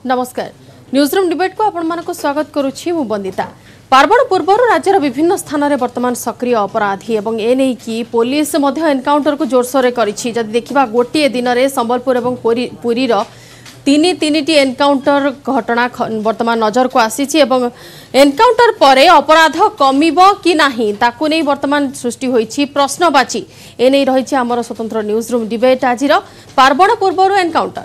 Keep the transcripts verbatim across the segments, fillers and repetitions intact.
नमस्कार newsroom debate को आपण मानको स्वागत करुछि मु बंदिता। पार्वण पूर्व राज्यर विभिन्न स्थान में वर्तमान सक्रिय अपराधी एवं एने की पुलिस एनकाउंटर को जोरसोर करिछि। जदि देखिबा गोटे दिन में संबलपुर एवं पुरी तीन तीन टी एनकाउंटर घटना वर्तमान नजर को आसीछि एवं एनकाउंटर परे अपराध कमिबो कि नाही ताकू नै वर्तमान सृष्टि होईछि प्रश्नवाची। एने रहिछि हमर स्वतंत्र न्यूज़रूम डिबेट आजिर पार्वण पूर्व एनकाउंटर।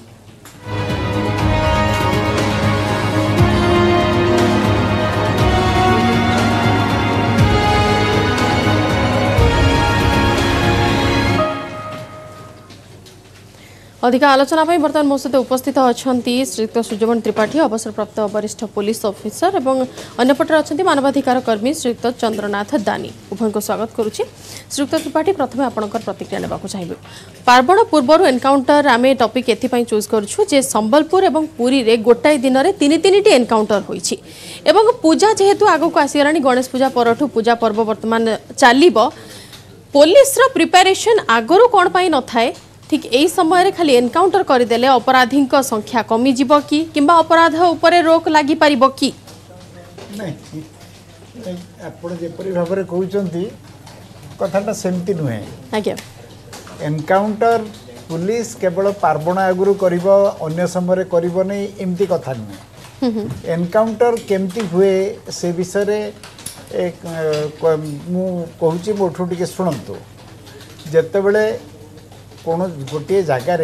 अधिक आलोचना बर्तमान मो सहित उपस्थित अच्छा श्रीयुक्त सूर्यमणि त्रिपाठी अवसरप्राप्त वरिष्ठ पुलिस ऑफिसर और अंपटे अच्छा मानवाधिकार कर्मी श्रीयुक्त चंद्रनाथ दानी उभय को स्वागत करुच्ची। श्रीयुक्त त्रिपाठी प्रथम आपंकर प्रतिक्रिया नेबाक चाहिए। पार्वण पूर्व एनकाउंटर आम टपिक एथपाई चूज करुँ जे संबलपुर और पुरी रे गोटाए दिन में तीन तीन टी एनकाउंटर होईछि एवं पूजा जेहेतु आगक आसीगला गणेश पूजा परठू पूजा पर्व वर्तमान चलिबो पुलिस रो प्रिपरेशन आगरू कौन पाई न थाए ठीक यही समय खाली एनकाउंटर करदेले अपराधी संख्या कमी जीव कि किंबा अपराध उपरे रोक लगी पारिबो कि नहीं आपण जेपरि भाबरे कहउचंती कथाटा सेमती नुहे। आज्ञा एनकाउंटर पुलिस केवल पार्वण आगुरु करिवो अन्य समय करिवो नै एमती कथा नुहे। एनकाउंटर केमती हुए से विषय रे एक मु कहूची मोठू टिके सुनंतु। जते बेले कौन गोटे जगार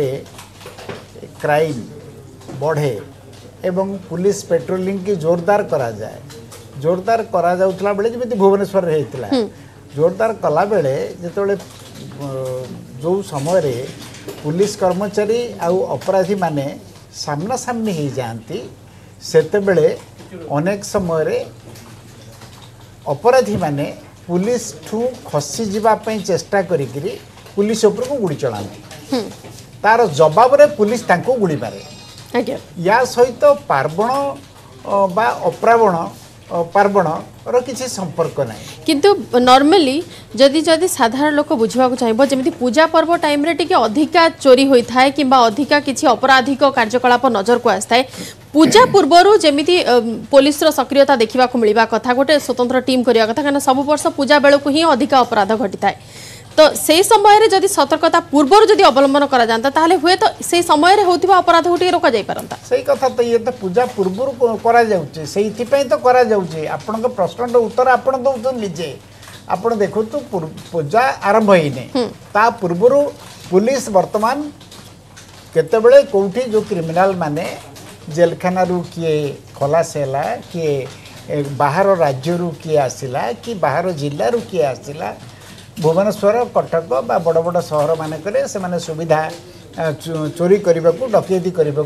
क्राइम बढ़े एवं पुलिस पेट्रोलिंग की जोरदार करा जाए जोरदार करा जाउतला बेले जमिति भुवनेश्वर रे हेतला जोरदार कला बेले जेतबेले जो समय रे पुलिस कर्मचारी आउ अपराधी माने सामना सामनी ही जाती सेते बेले अनेक समय रे अपराधी माने पुलिस ठू खसी जीवा पई चेष्टा करिकरी पुलिस उपर को गुड़ी चलाती तार जवाब रे पुलिस तांको गुड़ी मारे। या सहित पार्वण बा अप्रावण पार्वण रो किसी संपर्क नाही किंतु नॉर्मली जदि जदि साधारण लोक बुझवा को चाहिबो जेमिति पूजा पर्व टाइम रे टिके अधिका चोरी होई थाए किंबा अधिका किछि अपराधिक कार्यकलाप नजर को आस्ताए पूजा पूर्वरु जेमिति पुलिस रो सक्रियता देखिबा को मिलिबा कथा गोटे स्वतंत्र टीम करिया कथा कारण सब वर्ष पूजा बेल को ही अधिका अपराध घटी थाए तो से समय रे जदि सतर्कता पूर्वर जदि अवलंबन करा जानता ताले हुए तो से समय रे होतिबा अपराध गुटी रोका जाई परंता। सही कथा तो ये तो पूजा पूर्वर करा जाउचे सेइथि पई तो करा जाउचे। आपन के प्रश्नर उत्तर आपन दउतो निजे आपन देखो तो पूजा आरंभ होइने ता पूर्वर पुलिस वर्तमान केते बेले कोठी जो क्रिमिनल माने जेलखाना रु किए खलास हैला किए बाहर राज्य रु किए आसिला कि बाहर जिल्ला रु किए आसिला भुवनेश्वर कटक बा बड़ बड़ सहर मानक से माने सुविधा चोरी करने को डकैती करने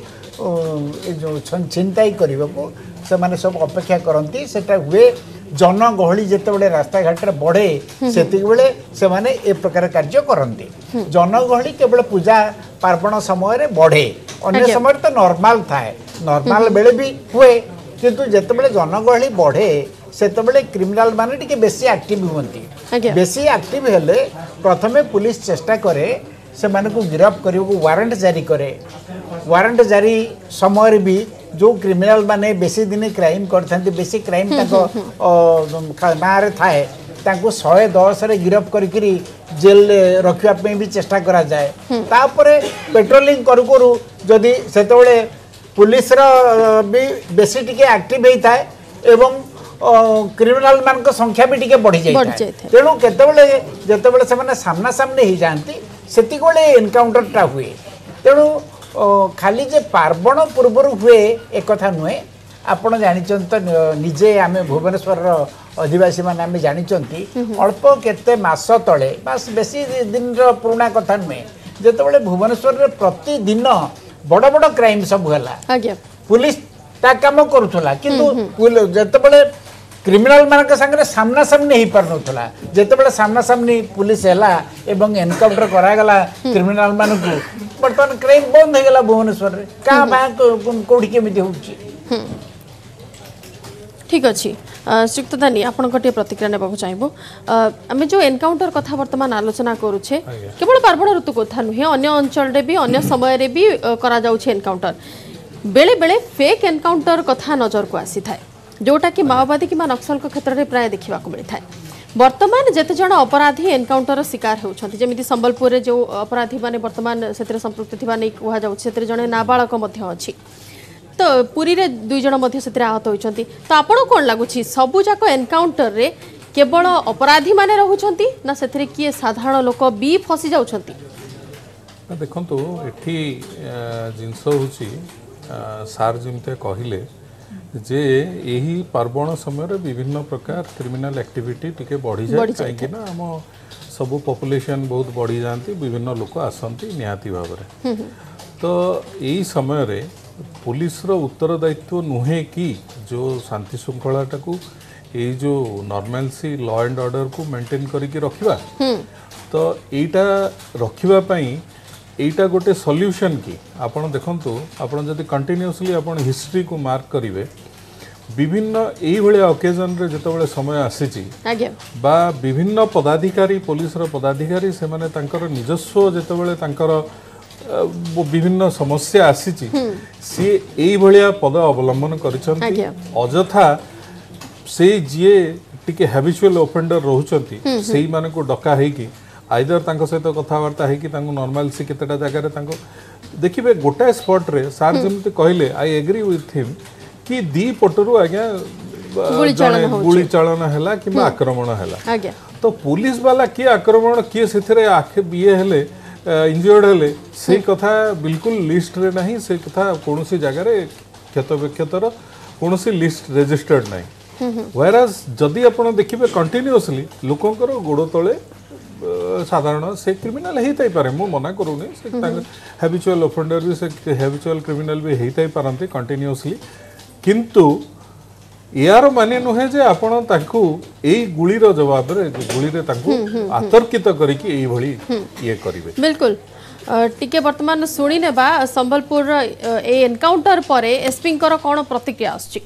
को जो छिनताई करने को से माने सब अपेक्षा करती सेटा हुए जनगहली जिते बड़े रास्ता घाट बढ़े से बेले से माने ए प्रकार कार्य करती। जनगहली केवल पूजा पार्वण समय बढ़े अन्य समय तो नॉर्मल थाए नॉर्मल बेले भी हुए किंतु जिते बड़े जनगहली बढ़े सेतबेले क्रिमिनल माने टिके बेसी एक्टिव होती बेसी एक्टिव हेले प्रथमे पुलिस चेष्टा करे से माने को गिरफ्त करियो को वारंट जारी करे। वारंट जारी समय भी जो क्रिमिनल माने बेसी दिन क्राइम करथांती बेसी क्राइम ताको ना रे थाए ताको एक सौ दस रे गिरफ्त करिकरी जेल रखिया पे भी चेष्टा करा जाए। तापरे पेट्रोलिंग करू करू जदी सेतबेले पुलिस रो भी बेसी टिके एक्टिव हेई थाए एवं क्रिमिनल मान संख्या भी टिके बढ़ी जाए तेणु केतबेले जेतबेले से माने सामना सामने ही जानती सेति कोले एनकाउंटर टा हुए। तेणु खाली जे पार्वण पूर्वर हुए एक कथा नुहे आपण जानिचंत निजे आमे भुवनेश्वर अधिवासी माने आमे जानिचंती अल्प केते मास तळे बस बेसी दिन रो पुराना कथा नुहे जेतबेले भुवनेश्वर रे प्रतिदिन बड़ बड़ क्राइम सब होला पुलिस ता काम करूथला किंतु जेतबेले क्रिमिनल मान संगे सामना सामने हो पार नाला जिते सामना सामने पुलिस है एवं एनकाउंटर करागला क्रिमिनल मान को बर्तमान क्राइम बंद हो गला भुवनेश्वर रे का कौटी केमी हो ठीक अच्छे श्रीयुक्त दानी आपण गोटे प्रतिक्रिया नेबाक चाहबो आम जो एनकाउंटर कथा वर्तमान आलोचना करुचे केवल पार्वण ऋतु कथा नुहे अन्य अंचल भी अन्य समय भी करा जाउछे एनकाउंटर बेले बेले फेक एनकाउंटर कथा नजर को आसी थाए जोटा कि माओवादी कि नक्सल क्षेत्र में प्राय देखा मिलता है। वर्तमान जेते जन अपराधी एनकाउंटर शिकार होती जमी संबलपुर में जो अपराधी माने वर्तमान से संपृक्त कहुचे जड़े नाबालक अच्छी तो पुरी रे दुई जन आहत होती तो आपड़ कौन लगुच सबू जाक एनकाउंटर रे केवल अपराधी माने रहुछंती ना से किए साधारण लोक भी फसी जाउछंती? देखो एठी जिनस होची सार जमते कहले जे यही पार्वण समय विभिन्न प्रकार क्रिमिनल एक्टिविटी टिके बढ़ी जाए कहीं ना आम सब पॉपुलेशन बहुत बढ़ी जाती विभिन्न लोक आसती निहाती भाव में तो यही समय रे पुलिस रो उत्तरदायित्व नुहे कि जो शांति श्रृंखलाटा को ये जो नॉर्मलसी लॉ एंड ऑर्डर को मेंटेन करके रखिबा तो एटा रखिबा पई एटा गोटे सॉल्यूशन की आपण देखंतु आपण जदि कंटिन्यूअसली आपण हिस्ट्री को मार्क करिवे विभिन्न एई भले ओकेजन रे जतबेले समय आसीची बा विभिन्न पदाधिकारी पुलिस रो पदाधिकारी से माने तांकर निजस्व जतबेले तांकर विभिन्न समस्या आसीची सी एई भलिया पद अवलंबन करिसंती अजथा से जी टिके हैबिचुअल ऑफेंडर रोचंती सेही माने को डका है कि आइदर तांको सहित कथबार्ता है कि तांको नॉर्मल से केतेटा जगह रे तांको देखिबे गोटा स्पॉट रे सार जमते कहले आई एग्री विथ हिम कि दी पटरु आज्ञा गुली चालन हैला कि आक्रमण हैला तो पुलिस वाला किए आक्रमण किए से आखे बीए हेले इंजर्ड हेले से कथा बिल्कुल लिस्ट रे नहीं से कथा कौन सी जगह रे क्षत विक्षतर कौन सी लिस्ट रजिस्टर्ड नहीं व्हेराज जदि आपण देखिबे कंटिन्यूअसली लोकंकर गोड़ तले साधारण से क्रिमिनल होता पारे मु मना करूनी से हैबिचुअल ऑफेंडर भी से हैबिचुअल क्रिमिनल भी होता पारती कंटिन्यूअसली किंतु यार माने नुहे जे आपण ताकू एई गुली रो जवाब रे गुली रे ताकू आतर्कित करिकि एई भली ये करिवे। बिल्कुल टिके वर्तमान सुनी नेबा संबलपुर ए एनकाउंटर परे एसपी कर कोन प्रतिक्रिया आछि?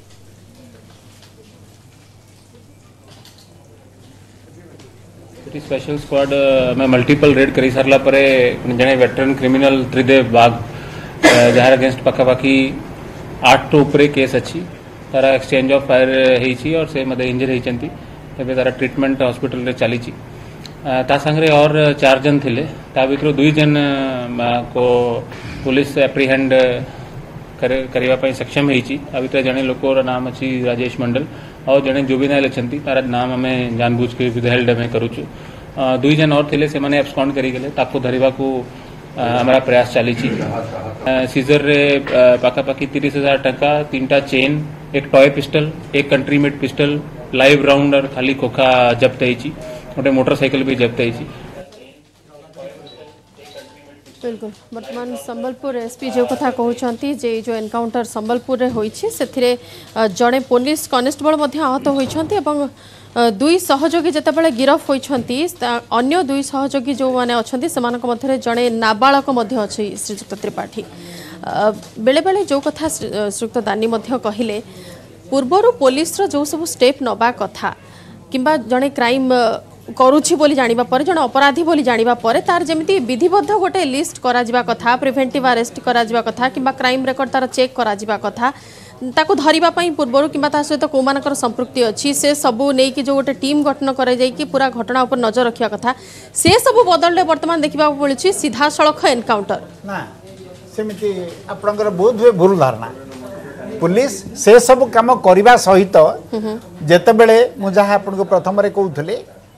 स्पेशल स्क्वाड में मल्टीपल रेड करी सारला परे जने वेटरन क्रिमिनल त्रिदेव बाग जहार अगेंस्ट पखापाखी आठ तो ऊपर केस अच्छी तारा एक्सचेंज ऑफ फायर होती और से मत इंजर होती तबे तारा ट्रीटमेंट हॉस्पिटल रे चली ता संगे और चार जन थिले ता भितर दुई जन को पुलिस एप्रीहेंड करे करबा पई सक्षम होती आ भितर जने लोकर नाम अच्छी राजेश मंडल और जने जुबिनाइल अच्छी तार नाम आम जानबूझ के विदहेल्ड में करुचु दुई जन और थिले से माने एब्सकॉन्ड करी गले ताको धरिबा को हमारा प्रयास चली सीजर रे पाखापाखी तीस हजार टका तीनटा चेन एक टॉय पिस्टल एक country made pistol live round और खाली खोखा जब्त होती गोटे मोटरसाइकिल भी जब्त होती। बिल्कुल वर्तमान संबलपुर एसपी जो कथा कहते जे जो एनकाउंटर संबलपुर रे होईछि सेथिरे जड़े पुलिस कनेस्टेबल आहत होईछंती दुई सहयोगी जितेबाला गिरफ होईछंती अन्य दुई सहयोगी जो माने अछंती सेमानक मध्यरे जड़े नाबालक मध्य अछि श्रीजुक्त त्रिपाठी बेले बेले जो कथा श्रीयुक्त दानी मध्य कहिले पूर्वरु पुलिस रो जो सब स्टेप नबा कथा किंबा जड़े क्राइम करुछि बोली जानिबा पर जण अपराधी बोली जानिबा पर तार जेमिति विधिबद्ध गोटे लिस्ट करा जिबा कथा प्रिवेंटिव अरेस्ट करा जिबा कथा किंबा क्राइम रेकर्ड तार चेक करा जिबा कथा ताको धरिबा पई पूर्वरु किंबा ता सहित को मानकर संपृक्ति अछि से सबु नै कि जो गोटे टीम गठन करे जाय कि पूरा घटना ऊपर नजर रखिया कथा से सबु बदलले वर्तमान देखिबा पड़छि सीधा सड़क एनकाउंटर ना सेमिति आपनकर बहुत हुए भूल धारणा पुलिस से सब काम करबा सहित जेते बेले मु जहा आपनको प्रथम रे कहउथले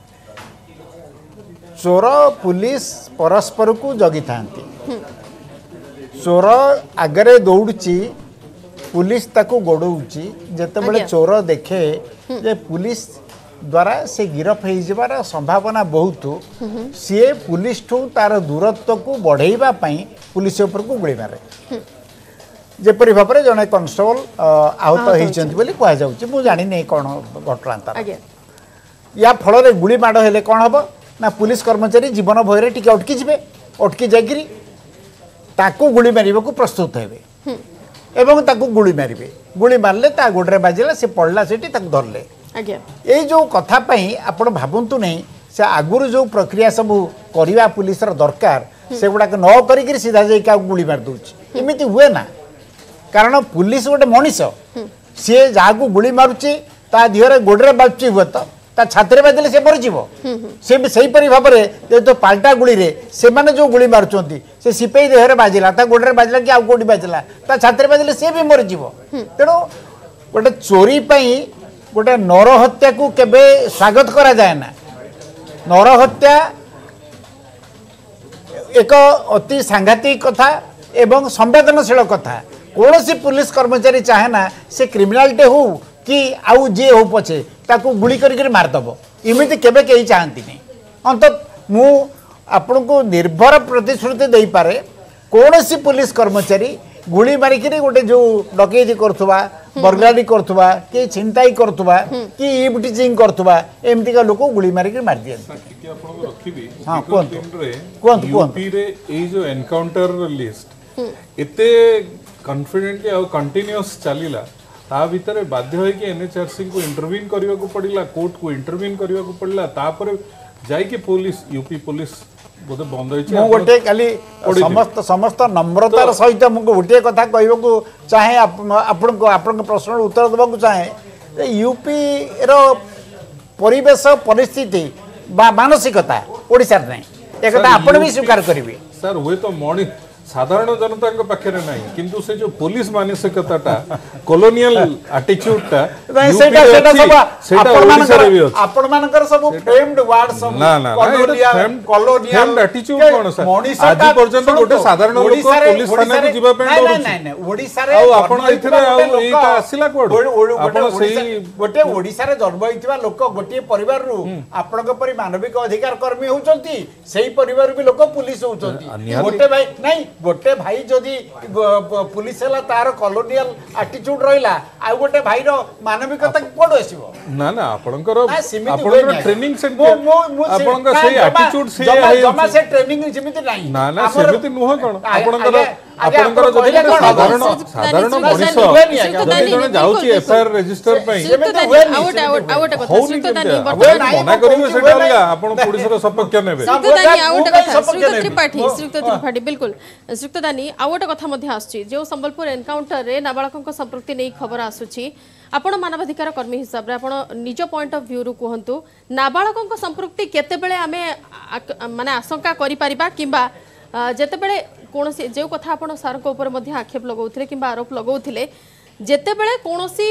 चोर पुलिस परस्पर को जगी थांती चोर आगरे दौड़ची पुलिस ताको गोड़ौची जेते बेले चोर देखे जे पुलिस द्वारा से गिरफ हो जबार संभावना बहुत सी पुलिस ठू तार दूरत्व को बढ़ेबा पई पुलिस ऊपर को गुली मारे जेपरि भाव में जड़े कनस्टेबल आहत होती बोली कह जाऊँ मुझे जानी नहीं कौन घटना या फल गुली माड़ हेले कौन हम ना पुलिस कर्मचारी जीवन भय टी अटकी जी अटकी जाकि गुली मारे प्रस्तुत हे एवं ताकू गुली मारे गुली मारे ता गोड़े बाजिला से पड़ला से धरले ये जो कथापी आप भावतु नहीं से आगुरी जो प्रक्रिया सब करवा पुलिस दरकार से गुड़ाक न कर सीधा जा गुली मार दूसरी एमती हुए ना कारण पुलिस गोटे मनीष सी जहाँ को गुली मारुची ता देहरे गोड़े बाजुची हुए तो ता छाती बाजिले से मरीज से भी सही परी भाव में तो पाल्टा गुड़ी रे से माने जो गुली मारुचंती से सिपाही देहरे बाजिला ता गोड़े बाजिला कि आउ कोडी बाजिला ता छाती बाजिले से भी मरीज तेणु गोटे चोरी पई गोटे नर हत्या को केबे स्वागत करा जाए ना नर हत्या एक अति सांघातिक कथा एवं संवेदनशील कथा कौन सी पुलिस कर्मचारी चाहे ना से क्रिमिनालिटी हो कि आउ जी हो पछे ताकू गुली करिक मारदब इमिति केबे कहीं चाहती नहीं अंत मु आपण को निर्भर प्रतिश्रुति दे पारे कौन सी पुलिस कर्मचारी गुली मारिक गोटे जो डकैती करुवा बर्गलारी करुवा कि छिनताई करुवा कि इवटिचिंग करुवा एमती का लोक गुली मारिक मार दिए हाँ जो एनकाउंटर लिस्ट एते कॉन्फिडेंटली और कंटिन्यूअस चलीला ता भीतर बाध्य है कि एनएचआरसी को इंटरवीन करने को पड़ला कोर्ट को इंटरवीन करने को पड़ला तापर जाई कि पुलिस यूपी पुलिस बोधे बंद होइछि मु गोटे खाली समस्त समस्त नम्रतार सहित मु गोटे कथा कहबो चाहे आपण को आपण प्रश्न उत्तर देबा चाहे यूपी रो परिवेश परिस्थिति बा मानसिकता ओडिसा नहीं एक कथा आपण भी स्वीकार करिवे सर हुए तो मणि साधारण जनता के पाखे नहीं किंतु से जो पुलिस मानसिकता कॉलोनियल एटीट्यूड आपण मानकर सब फ्रेम्ड वर्ड सब ना ना कॉलोनियल एटीट्यूड कोन सर आज पर्यंत गोटे साधारण लोक पुलिस थाना को जिबा पे नहीं नहीं नहीं ओडिसा रे आ आपण एथिरे आ एटा आसिला कोड आपण सही गोटे ओडिसा रे जन्म होइतिबा लोक गोटे परिवार रु आपण के परि मानविक अधिकार कर्मी होचंती सही परिवार भी लोक पुलिस होचंती गोटे भाई नहीं गोटे भाई जदि पुलिस है तार कॉलोनियल एटीट्यूड रहिला आ गोटे भाई रो मानविकता कोड आसीबो ना ना आपनकर आपनकर ट्रेनिंग सेंटर आपनकर सही एटीट्यूड से जमा से ट्रेनिंग जेमिति नाही ना ना सेमिति नुह कोन आपनकर आपनकर जदि साधारण साधारण मनीष जदि जने जाउची एफआईआर रजिस्टर पई आउट आउट आउट कथा श्रीयुक्त दानी वर्तमान मना करिवे सेटा अलगा आपण पुलिस रो सपक्ष नेबे श्रीयुक्त दानी आउट कथा श्रीयुक्त त्रिपाठी श्रीयुक्त त्रिपाठी बिल्कुल श्रीयुक्त दानी आउट कथा मध्ये आछी जो संबलपुर एनकाउंटर रे नाबालकक संपृक्ति नै खबर आसुची आपण मानवाधिकार कर्मी हिसाब रे आपण निज पॉइंट ऑफ व्यू रु कहंतु नाबालकक संपृक्ति केते बेले आमे माने आशंका करि परिबा किबा जेते बेले कोनसी जो कथा आपण सार को ऊपर मध्ये आक्षेप लगाउथिले किबा आरोप लगाउथिले जेते बेले कोनसी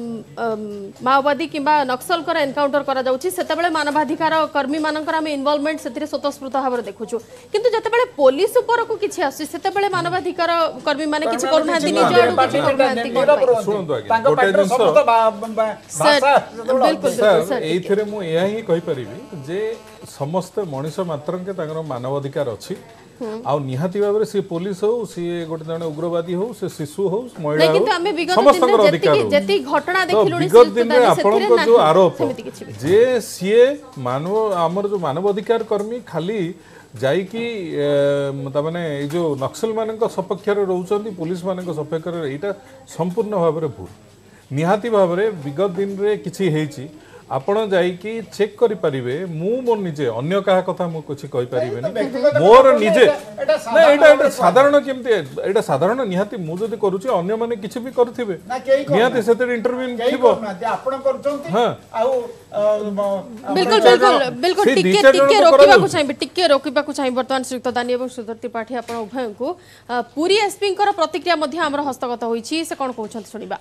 माओवादी किबा नक्सल कर एनकाउंटर करा जाउची सेते बेले मानवाधिकार कर्मी मानकर आमे इन्वॉल्वमेंट सेतिरे स्वतःस्फूर्त भाବରେ देखुछु किंतु जेते बेले पुलिस ऊपर को किछि आसी सेते बेले मानवाधिकार कर्मी माने किछि करू नांती निज आडू किछि करू नांती सुनंतु आगे गोटे जिंस सर बिल्कुल सर एथिरे मु एया ही कहि परिबी जे समस्त मनुष्य मात्र के ताकर मानवाधिकार अछि आ निहाती भाव से पुलिस हो सी गोटे जन उग्रवादी हो से शिशु हो महिला हो समस्त अधिकार जेती घटना देखिलुनी विगत दिन में आपन जो आरोप जे सीए मानव आमर जो मानव अधिकार कर्मी खाली जाई कि माने जो नक्सल मान सपक्ष रोचंती पुलिस मान सपक्ष एटा संपूर्ण भाव में भूल निहाती भाव में विगत दिन में किसी हेची आपण जाई कि चेक करि परिबे मु मोर निजे अन्य कहा कथा मु कुछ कहि परिबे मोर निजे ना एटा एटा साधारण केमते एटा साधारण निहाती मु जदी करूची अन्य माने किछ भी करथिबे निहाती सेते इंटरव्यू थिबो आपण करचंती हां आउ बिल्कुल बिल्कुल बिल्कुल टिके टिके रोकिबा को चाहिबे टिके रोकिबा को चाहिबे वर्तमान श्रीयुक्त दानी एवं श्रीधर त्रिपाठी आपण उभय को पूरी एसपी कर प्रतिक्रिया मध्ये हमर हस्तगत होईची से कोन कहउछन सुनिबा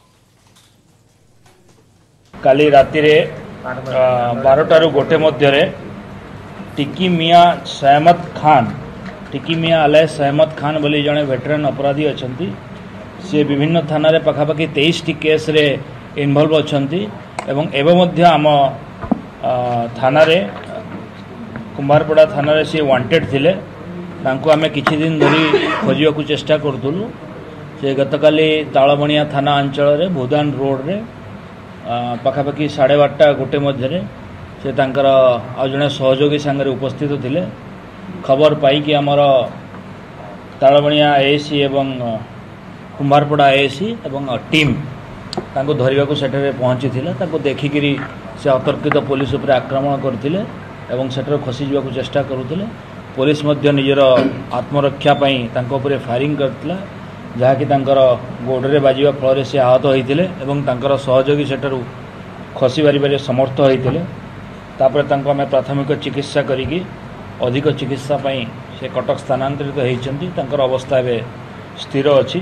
काली राति रे बारटारू गोटे मध्य टिकी मिया सहमत खान टिकी मिया अलाय सहमत खान बोली जड़े वेटरान अपराधी अच्छा सी विभिन्न थाना रे पखापाखि तेईस टी केस रे इनवॉल्व अच्छा एवं एवं आम थाना रे कुमारपड़ा थाना रे सी वांटेड थिले तांको आमे किछि दिन धरी खोजिया को चेष्टा करथुलु से गतकाली तालबणिया थाना अंचल रे भूदान रोड रे पखापाखि साढ़े बारटा गोटे मध्य से तांकर आ जड़े सहयोगी सांगे उपस्थित थिले खबर पाई कि आमर तालबणिया एएससी एवं कुमारपड़ा एएससी एवं टीम तांको धरिबा को सेठरे पहुंची थिले तांको देखिकिरी से अतर्कित पुलिस उपर आक्रमण करथिले एवं सेठरे खसी जीवा को चेष्टा करुथिले पुलिस मध्य निजर आत्मरक्षा पई तांको उपरे फायरिंग करथिला जहाँकि तांकर गोड़े बाजिबा फल से आहत होते और सहयोगी सेठारू खसी बारे समर्थ होते आम प्राथमिक चिकित्सा करी अधिक चिकित्सा से कटक स्थानांतरित होती अवस्था एवं स्थिर अच्छी।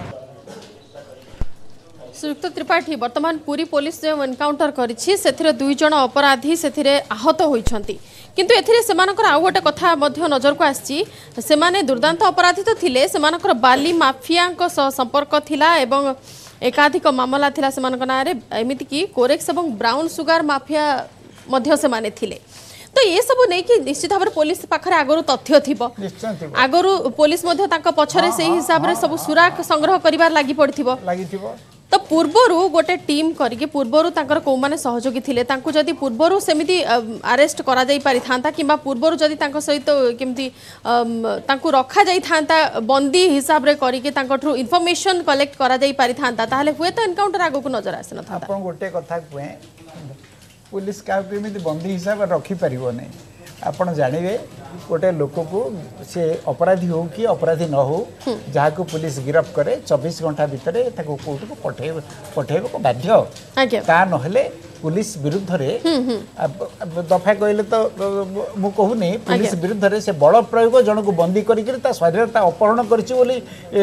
श्रीयुक्त त्रिपाठी वर्तमान पुरी पुलिस जो एनकाउंटर करिछि सेथिरे दुई जण अपराधी सेथिरे आहत होइछंती किंतु एथिरे सेमानकर आउ गोटे कथा मध्य नजर को आछि सेमाने दुर्दांत अपराधी तो थिले सेमानकर बाली माफियाଙ୍କ सह संपर्क थिला एवं एकाधिक मामला थिला सेमानक नारे एमिति की कोरेक्स एवं ब्राउन सुगर माफिया मध्य सेमाने थिले तो ये सब नहीं कि निश्चित भाव पुलिस पाखरे आगरु तथ्य थिबो आगरु पुलिस मध्य तांको पछरे सेही हिसाब रे सब सुराक संग्रह करिवार लागि पड़थिबो लागिथिबो तो पूर्वरु गोटे टीम करिके पूर्वरु तांकर को माने सहयोगी थिले तांको जदी पूर्वरु सेमिति अरेस्ट करा जाई पारि थांता किबा पूर्वरु जदी तांको सहित केमति तांको रखा जाई थांता बंदी हिसाब रे करिके तांको थ्रू इंफॉर्मेशन कलेक्ट करा जाई पारि थांता ताले हुए तो एनकाउंटर आगो को नजर आसे न था आपण गोटे कथा कुए पुलिस का बंदी हिसाब रखी पार नहीं आपड़ जानवे गोटे लोक को सी अपराधी हो कि अपराधी न हो जहाँ को पुलिस गिरफ्त करे चौबीस घंटा भितर कोर्ट को पठे पठेब को बाध्य ता नहले पुलिस विरुद्ध रे दफा कहले तो मु कहूनी पुलिस विरुद्ध रे से बल प्रयोग जन को बंदी करी शरीर अपहरण करी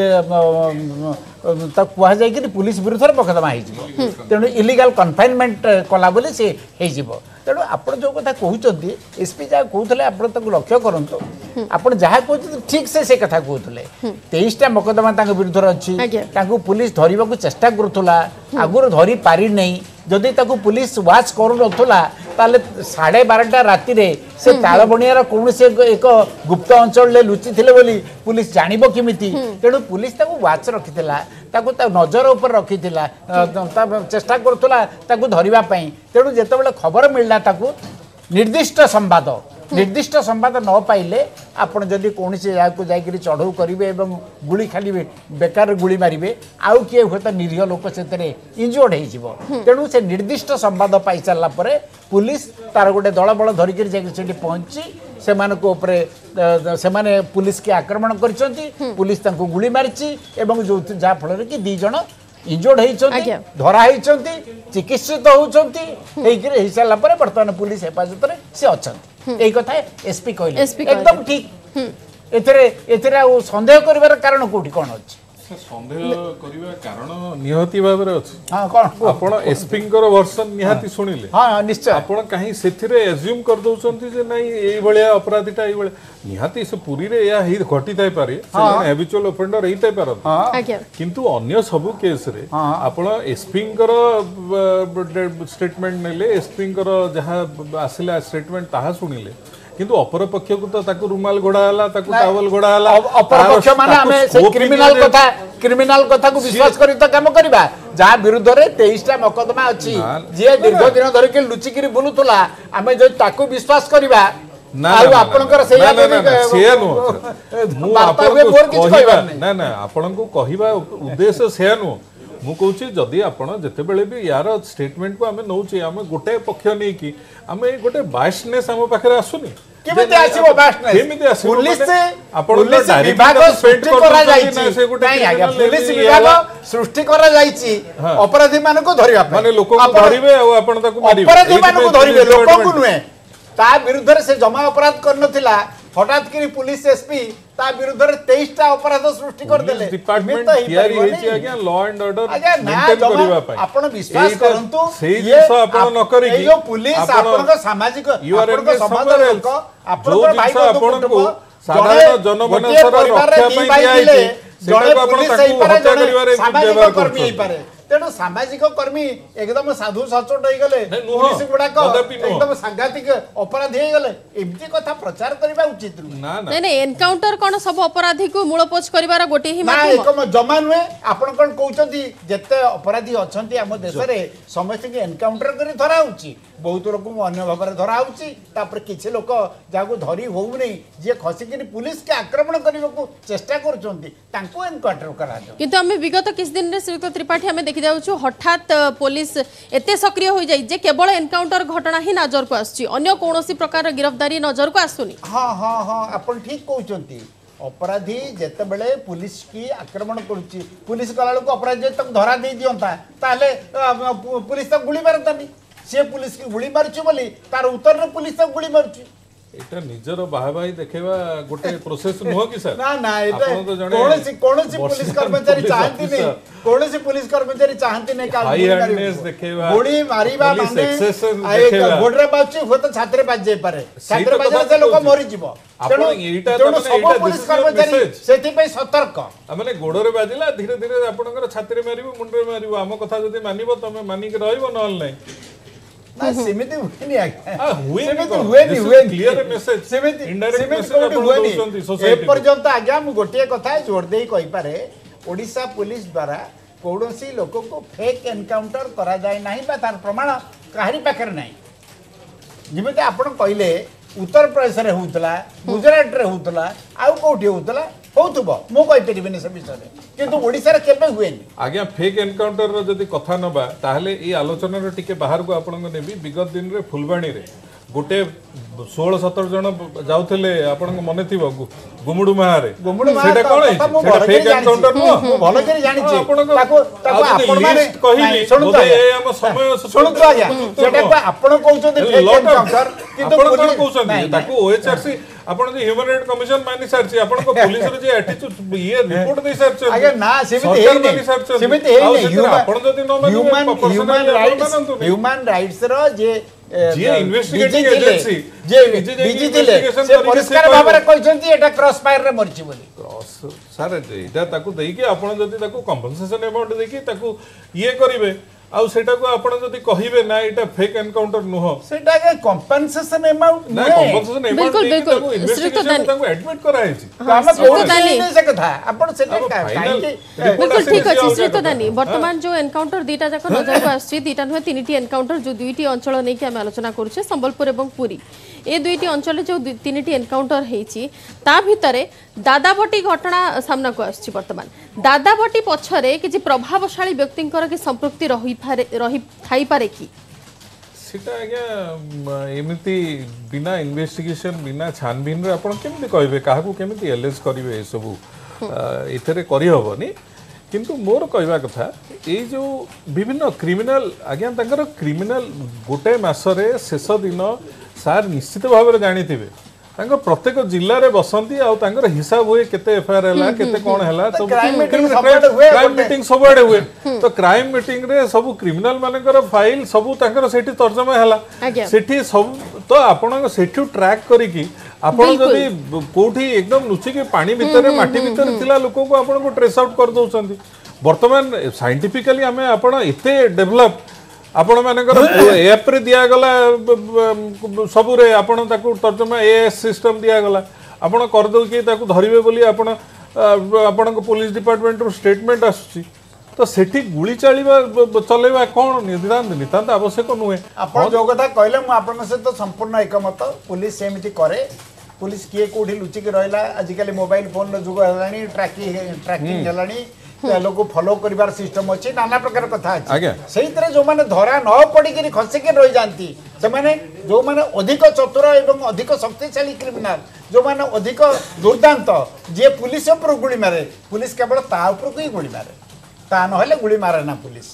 कह जाए पुलिस विरुद्ध मकदमा हो तेणु इलीगल कन्फाइनमेंट कला बोले से हो तेणु आप जो कथा कहते एसपी जहाँ कहते आप लक्ष्य करूँ आप जहाँ कहते ठीक से से कथा कहते तेईसटा मकदमा विरुद्ध अच्छी पुलिस धरने को चेष्टा करूला आगुरी धरी पारि नहीं जदि ताकू पुलिस वाच करूनथुला ताले साढ़े बारटा राति रे से ताल बणियार कौन से एक गुप्त अंचल ले लुचि थिले बोली पुलिस जानिबो किमिति तेणु पुलिस ताकू वाच रखिथिला ताकू ता नजर ऊपर रखिथिला चेष्टा करूला ताकू धरिबा पई तेणु जेतेबेले खबर मिलला ताकू निर्दिष्ट संवाद निर्दिष्ट संवाद न पाइले आपण जदि कौन से जगह को जाकर चढ़ऊ करेंगे और गुली खाली बेकार गुली मारे आउ किए हुए तो निरीह लोक से इंजोर्ड हो तेणु से निर्दिष्ट संवाद पाई सारा पर पुलिस तार गोटे दल बल धरिक जाकर पहुंची से से पुलिस के आक्रमण कर पुलिस गुली मारी जो जहाँफल कि दी जन इंजोर्ड होती धरा होती चिकित्सित होती सारा बर्तमान पुलिस हेफाजत से अच्छा यही कथा एसपी कहले एकदम ठीक एथरे एथरे संदेह करिवार कारण कोठी कोन अछि संदेह करिवा कारण निहति भाबरे अछि हां कोन आपण एसपी कर वर्षन निहति सुनिले हां निश्चय आपण काहे सेथिरे एज्यूम कर दउछंती जे नै एई भलिया अपराधीटा एई भलिया निहति से पूरी रे या ही घटी थाई पारे से हैबिचुअल ऑफेंडर रही थाई पारत आज्ञा किंतु अन्य सब केस रे आपण एसपी कर स्टेटमेंट नेले एसपी कर जहां आसिला स्टेटमेंट ताहा सुनिले किंतु अपर पक्ष को तो ताकू रुमाल घोड़ा हला ताकू टावल घोड़ा हला अपर पक्ष माने हमें से क्रिमिनल कथा क्रिमिनल कथा को विश्वास करी तो काम करबा जहां विरुद्ध रे तेईसटा मकदमा अछि जे दीर्घ दिन धरि के लुचि करी बुलुतला हमें जो ताकू विश्वास करबा ना आपनकर से से नु ना ना आपन को कहिबा उद्देश्य से नु मु कहूँ जदि आपड़ जिते बड़े भी यार स्टेटमेंट को आम नौचे आम गोटे पक्ष नहीं कि आम गोटे बायसनेस आम पाखे आसुनी सृष्टि अपराधी मान धरने लोक धरवे अपराधी मान धरवे लोक नुहे ता विरुद्ध से जमा अपराध कर हठात कि पुलिस एसपी ता विरुद्ध रे तेईसटा अपराध सृष्टि कर देले डिपार्टमेंट तयारी हेछि आज्ञा लॉ एंड ऑर्डर मेंटेन करिवा पई आपण विश्वास करंतु सेही जिंस आपण न करी कि जो पुलिस आपण को सामाजिक आपण को समाज लोक आपण को भाई को साधारण जनमानसर रक्षा पई दियाइछि सेटा आपण ताकू हत्या करिवारे व्यवहार करछि तेणु सामाजिक कर्मी एकदम साधु सचोट हो गले पुलिस गुड़ाक एकदम सांघातिक अपराधी हो गले एमती कथा प्रचार करबा उचित ना ना नहीं एनकाउंटर कोन सब अपराधी को मूलपोछ करिवार गोटे ही माध्यम एक जमा नुहे आपण कोन कहउचंती जते अपराधी अछंती हम देश रे समस्त के एनकाउंटर करी धरा होउची बहुत लोक अन्य भाବରେ ଧରା ହେଉଛି ତାପରେ କିଛି ଲୋକ ଯାହାକୁ ଧରି ହେଉନି ଯିଏ ଖସିକିରି पुलिस के आक्रमण କରିବାକୁ ଚେଷ୍ଟା କରୁଛନ୍ତି ତାଙ୍କୁ ଏନକାଉଣ୍ଟର କରାଯାଉ କିନ୍ତୁ ଆମେ ବିଗତ କିଛି ଦିନରେ ଶ୍ରୀଯୁକ୍ତ ତ୍ରିପାଠୀ ଆମେ ଦେଖି ଯାଉଛୁ ହଠାତ୍ पुलिस एते सक्रिय हो जाई जे केवल एनकाउंटर घटना ही नजर को आସୁଛି अन्य कोनोसी प्रकार गिरफ्तारी नजर को आसुनी हां हां हां आपण ठीक कहउचंती अपराधी जितेबले पुलिस की आक्रमण करुच्ची पुलिस कला को अपराधी जब तक धरा दे दियंता ताले पुलिस तक गुली मारतानी से पुलिस की गुली मारुची बोली तार उत्तर पुलिस तक गुली मारुची এটা নিজের বাহাবাহি দেখাইবা গোটে প্রসেস নহ কি স্যার না না এটা ଆପଣ ତ ଜଣେ কোনসি কোনসি পুলিশ ବର୍ଷିୟା কর্মচারী police চাহাନ୍ତି officer। नहीं कोनसी पुलिस कर्मचारी चाहती नहीं का High handedness ଦେଖେଇବା, गुड़ी मारिबा police माने excesses आए ଦେଖେଇବା। गोडरे बाची हो तो छात्रे बाज जाय पारे ସେଇ छात्रे ତ बाज କଥା से लोक କହୁଛି। मरि जीवो ଆପଣ ଏଇଟା ତ ମାନେ सब ଏଇଟା पुलिस this is your कर्मचारी message। सेति पे सतर्क ମାନେ ଗୋଡରେ ବାଜିଲା ଧୀରେ ଧୀରେ ଆପଣଙ୍କର ଛାତିରେ ମାରିବ ମୁଣ୍ଡରେ ମାରିବ ଆମ କଥା ଯଦି ମାନିବ ତମେ ମାନିକି ରହିବ ନହେଲେ ନାହିଁ ना सेमिति हुएनी आज्ञा आ, हुएनी सेमिति कौन? हुएनी This is हुएनी clear message। सेमिति Indirect सेमिति message कोउठी ଆପଣ हुएनी ଦଉଛନ୍ତି ए society କୁ। पर्यंत आज्ञा मु गोटिए कथा जोर देई कहि पारे ओडिशा पुलिस द्वारा कौनसी लोक को फेक एनकाउंटर करा जाए नहीं बा तार प्रमाण काहरी पाखर नहीं जिमिति आपण कहले उत्तर प्रदेश रे होउतला गुजरात रे होउतला आउ कोठी होउतला होउतबो मो कहि परिबेनी से विषय रे किंतु ओडिसा रे केबे हुएनी आज्ञा फेक एनकाउंटर रो जदि कथा नबा ताहले ई आलोचना रो टिके बाहर को आपन को नेबी विगत दिन रे फुलबाणी रे गोटे सोलह सतर जन जाउथले आपन को मने थिबो गुमुडु महारे गुमुडु महारे सेटा कोन तो मु सेटा फेक एनकाउंटर नो भलो करी जानि छी आपन को ताको ताको आपण माने कहिली सुनु बोधे ए हम समय सुनु तो आज्ञा सेटा को आपण कहउछथि फेक एनकाउंटर किंतु आपण कोन पुलिस कहउछथि ताको ओएचआरसी आपण जे ह्यूमन राइट कमिशन मानि सारछि आपण को पुलिस रे जे एटीट्यूड ये रिपोर्ट दे सारछि आगे ना सेमिति हे नहीं सेमिति हे नहीं आपण जदि न human human rights human human rights रो जे जे इन्वेस्टिगेटिंग एजेंसी जे डीजी थिले से परिष्कार भाव रे कहछन्ती एटा क्रॉस फायर रे मरछि बोली क्रॉस सर एटा ताकू देई के आपण जदि ताकू कंपनसेशन अमाउंट देई के ताकू ये करिवे आउ सेटा को आपण जदि कहिबे ना एटा फेक एनकाउंटर नुह सेटा के कंपनसेशन अमाउंट ना कंपनसेशन अमाउंट बिल्कुल, बिल्कुल। ताकू इन्वेस्टिगेशन ताकू एडमिट कराई छी हम श्रीयुक्त कोन दानी। से कथा आपण सेटा अब काहे final कि report बिल्कुल आसे ठीक बेसी अच्छे अलगा श्रीयुक्त कथा। दानी वर्तमान जो एनकाउंटर दीटा जाक नजर को आसी दीटा नुहे तीन एनकाउंटर जो दुईटी अंचल नहीं कि आम आलोचना करुचे संबलपुर और पुरी ए दुईटी अंचल जो तीन एनकाउंटर होती ता भितर दादाबटी घटना सामना को आसी वर्तमान दादाबटी पछरे किसी प्रभावशाली व्यक्तिंकर कि संपृक्ति रही पारे रही थाई पारे कि सेटा आज्ञा एमिति बिना इन्वेस्टिगेशन बिना छानबीन रे आपण केमिति कहबे काहाकू केमिति एलेज करिवे ए सबु एथरे करि हबनी किंतु मोर कहवा कथा ए जो विभिन्न क्रिमिनल आज्ञा तांकर क्रिमिनल गोटे मासरे शेष दिन सार निश्चित भाव में जानिथिबे तांकर प्रत्येक जिल्ला रे बसंती आ तांकर हिसाब हुए केते एफआईआर हला केते कोन हला सब crime meeting क्राइम सबआडे हुए गोटे। मीटिंग सबआडे हुए तो क्राइम मीटिंग रे सब क्रिमिनल मानकर फाइल सब तांकर सेठी तर्जमा हला आज्ञा। सेठी सब तो आपण सेठी ट्रैक करिकी आपण जदी कोठी एकदम नुची के पानी भीतर माटी भीतर थिला लोक को आपण को ट्रेस आउट कर दोछंती वर्तमान साइंटिफिकली हमें आपण एते डेवलप आपण मानकर ऐप रे दिया गला सबु रे आपण ताकू तर्जमा एएस सिस्टम दिया गला आपण कर दो कि ताकू धरिबे बोली आपण आपण को पुलिस डिपार्टमेंट रो स्टेटमेंट आसुची तो सेठी गुली चलीबा चलेबा कोन निदान नितांत आवश्यक नुहे आपण जो कथा कहले मु आपन से तो संपूर्ण एकमत पुलिस सेमिति करे पुलिस किए कोठी लुचि के रहला आजिकल मोबाइल फोन रो जुग हलानी ट्रैकिंग ट्रैकिंग हलानी लोक फॉलो करिवार सिस्टम अछि नाना प्रकार कथा आज्ञा। अछि सेहि तरह जो माने धरा न पड़ी के खसे के रहि जानती से माने जो माने अधिक चतुर एवं अधिक शक्तिशाली क्रिमिनल जो माने अधिक दुर्दांत जे पुलिस ऊपर गुली मारे पुलिस केवल ता ऊपर ही गुली मारे ता न हले गुली मारे ना पुलिस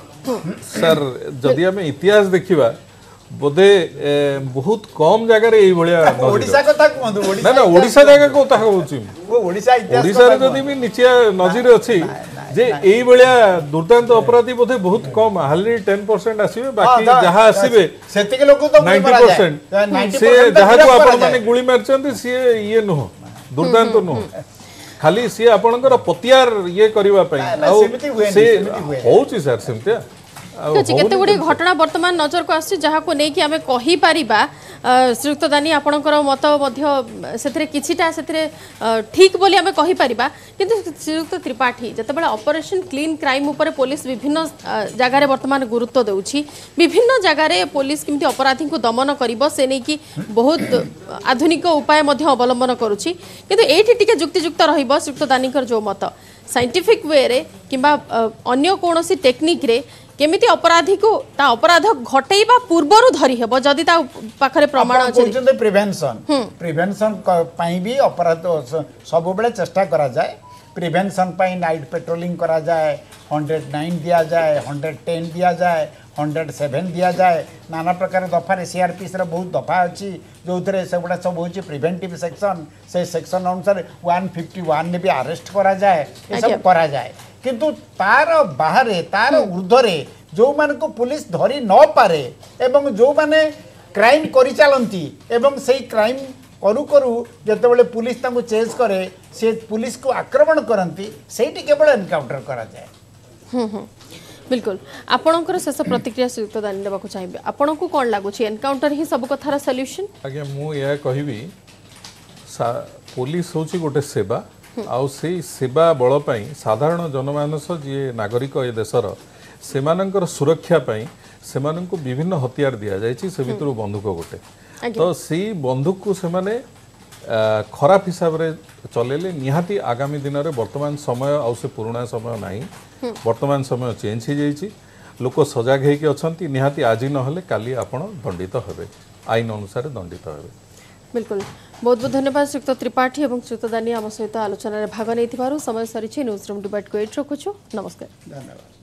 सर जदि हमें इतिहास देखिबा बोधे बहुत कम जगह रे एई भलिया ओडिसा कथा कहंदु ना ओडिसा ना ओडिशा जगह को ताहा होची वो ओडिसा इतिहास ओडिसा रे जदि भी निचिया नजर अछि जे एई भलिया दुर्दांत अपराधी बोधे बहुत कम हाली टेन परसेंट आसीबे बाकी जहा आसीबे सेति के लोक तो नाइंटी परसेंट से जहा को आपण माने गुली मारचंती से ये नो दुर्दांत नो खाली सी आपणकर पतियार ये करबा पई ना, सेमिति हुएनी, से सेमिति हुएनी। होची सर सेमतिया केते गुडी घटना वर्तमान नजर को आसी जहा को नै कि हमें कहि परिबा श्रीयुक्त दानी आपणकर मत मध्य सेथरे किछिटा सेथरे ठीक बोली हमें कहि परिबा किंतु श्रीयुक्त त्रिपाठी जतबेला ऑपरेशन क्लीन क्राइम ऊपर पुलिस विभिन्न जगह रे वर्तमान गुरुत्व देउछि विभिन्न जगह रे पुलिस किमति अपराधी को दमन करिवो से नै कि बहुत आधुनिक उपाय मध्य अवलंबन करूछि किंतु एठी टिके जुक्तियुक्त रहिबो श्रीयुक्त दानीकर जो मत साइंटिफिक वे रे किबा अन्य कोनोसी टेक्निक रे केमिति अपराधी को ता अपराध घटेइबा पूर्वरु धरि हेबो जदि ता पाखरे प्रमाण अछि कहते प्रिवेंशन प्रिवेंशन पाई भी अपराध सब बेले चेष्टा करा जाए प्रिवेंशन पाई नाइट पेट्रोलिंग करा जाए हंड्रेड नाइन दिया जाए हंड्रेड टेन दिया जाए हंड्रेड सेवेन दिया जाए नाना प्रकार दफार सीआरपीएस बहुत दफा अच्छी जो थे से गुड़ा सब हूँ प्रिवेंटिव सेक्शन से सेक्शन अनुसार वन फिफ्टी वन ने भी अरेस्ट करा जाए ये सब करा जाए किंतु तार बाहर तार ऊर्ध्वे जो मान को पुलिस धरी न पारे एवं जो माने क्राइम करि चलंती एवं से क्राइम करू करू जितेबाला पुलिस तांको चेज करे से पुलिस को आक्रमण करती सेठी केवल एनकाउंटर करा जाए बिल्कुल आपणकर शेष प्रतिक्रिया श्रीयुक्त दानी देवा चाहिए आपन को कौन लगुच एनकाउंटर ही सब कथार सॉल्यूशन आज्ञा मु या कहबी पुलिस होची गोटे सेवा आउ से सेवा बल पाई साधारण जनमानस जी नागरिक ए देशर सेमानंकर सुरक्षा पाई सेमानंको विभिन्न हथियार दिया जायछि से भितर बंदूक गोटे तो सी बंदूक को से माने खराब हिसाब रे चलेले निहाती आगामी दिन में वर्तमान समय आउ से पुराना समय नाही वर्तमान समय चेंज हो जाइछि लोक सजग होइके अछंती निहाती आज नहले काली आपण दंडित हेबे आईन अनुसार दंडित हेबे बिल्कुल बहुत बहुत धन्यवाद श्रीयुक्त त्रिपाठी और श्रीयुक्त दानी आम सहित आलोचन भाग नहीं समय सरी न्यूज रूम डिबेट को एट रखुछु नमस्कार धन्यवाद।